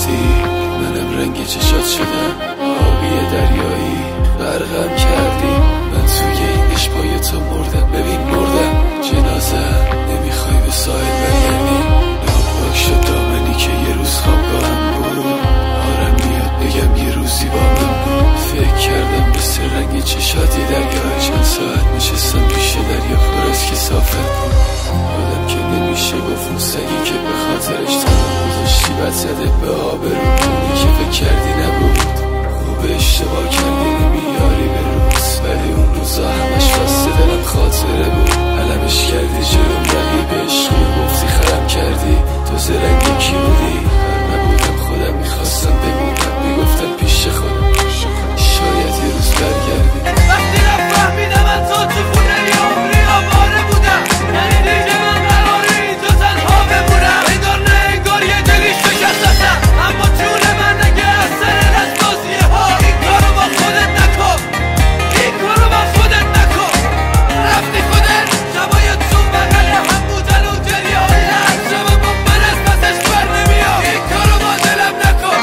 رفتی منم رنگ چشات شدم، آبی دریایی غرقم کردی، من توی این اشبای تو مردم. ببین مردم جنازه نمیخوای به ساحل برگردی، ناپاک شد دامنی که یه روز خوابگاهم بود. آرم میاد بگم یه روزی با من بود. فکر کردم مثل رنگ چشاتی درگاه، چند ساعت نشستم پیش دریا پر از کثافت بود. آدم که نمیشه گفت اون سگی که به خاطرش تنها گذاشتی بد زده به آبرو، که فکر کردی نبود خوب اشتباه کردی نمیاری به روز. ولی اون روزا همش واسه دلم خاطره بود، علمش کردی جلوم رقیب عشقی گفتی خرم کردی. تو زرنگی کی بودی؟ هر نبودم خودم میخواستم بمونم، میگفتم پیش خودم شاید یه روز برگردی. وقتی نفهمیدم من تو خونه عمری آواره بودم، یعنی دیگه من قراره اینجا تنها بمونم. انگار نه انگار یه دلی شکستم، اما جون من نگه از سر دست بازیه ها. این کارو با خودت نکن، این کارو با خودت نکن. رفتی خودت شبای تو بغل هم بودن و گریه های هر شب با من از پسش بر نمیاد. این کارو با دلم نکن.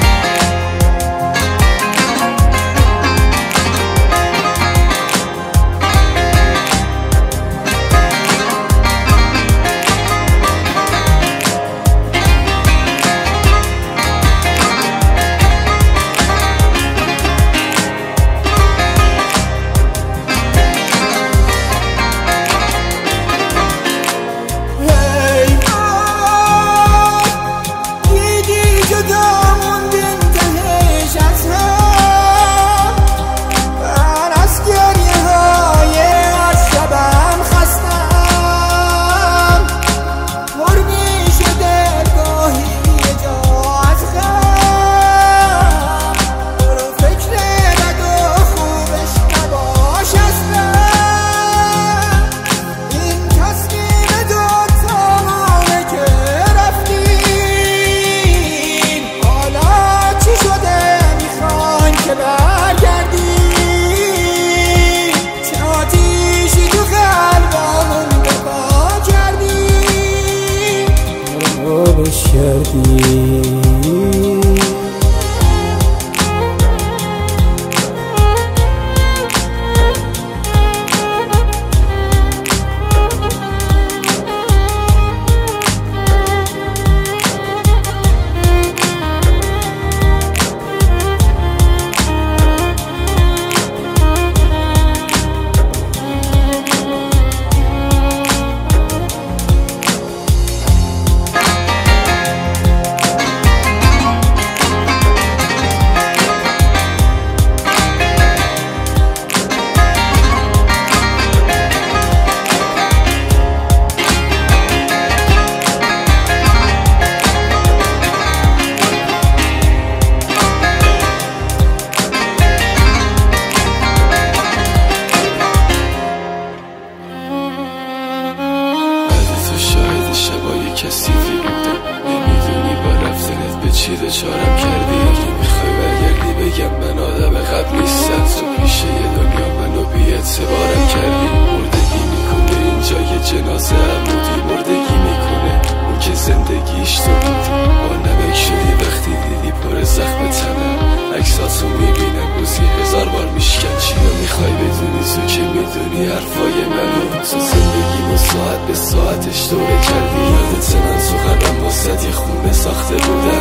کثیفی بودم، نمیدونی با رفتنت به چی دچارم کردی. اگه میخوای برگردی بگم من آدم قبل نیستم، تو پیش یه دنیا منو بی اعتبارم کردی. مردگی میکنه اینجا یه جنازه عمودی، مردگی میکنه اون که زندگیش تو بودی. با نمک شدی وقتی دیدی پر زخم تنم، عکساتو میبینم روزی 1000 بار میشکن. چی رو میخوای بدونی تو که میدونی حرفای منو؟ تو زندگیمو ساعت به ساعتش دوره کردی. یادت من تو قلبم واسه یه خونه ساخته بودم،